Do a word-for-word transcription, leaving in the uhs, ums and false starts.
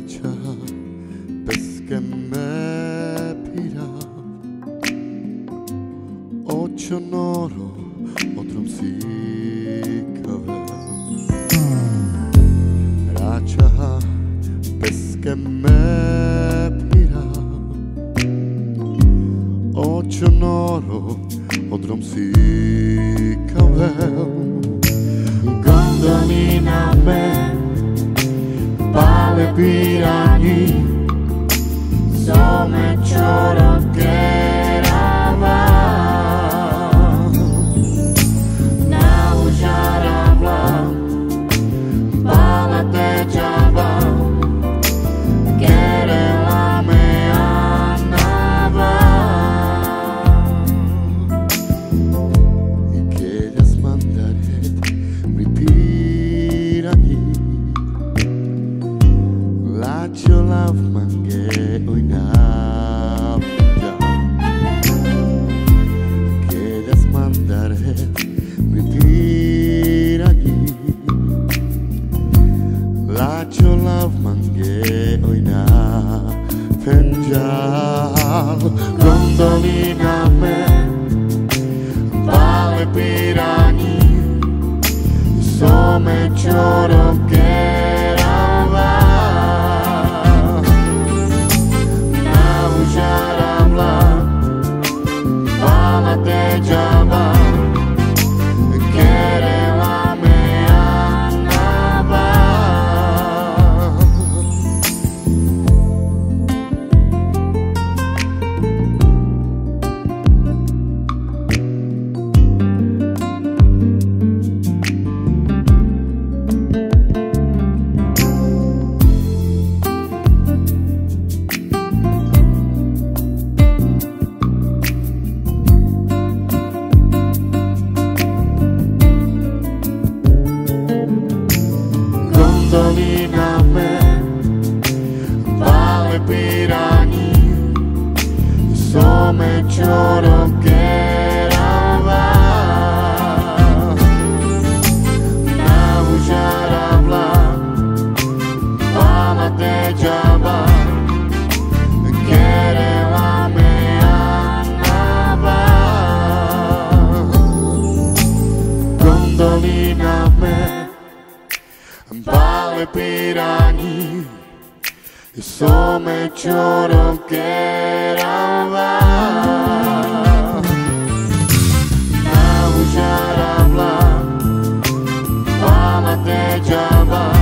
braccia pesche me pira, ocho noro otrom si kave. Braccia pesche me pira, ocho noro otrom si kave. Gondolina me pale pirani, some čoro kerava, na užaravla pala tečava, kerela me anava. I keljas mandaret mi pirani, Lacio lav mange oina pita, keljas mandaret mi pirani, Lacio lav mange oina penjal. Gondolina me pale pirani, some čoro kerava, na užaravla pala tečava, kerela me anava. Gondolina me pale pirani, some čoro kerava, na užaravla pala tečava, kerela me anava. Gondolina me pale pirani, some čoro kerava, na užaravla pala tečava,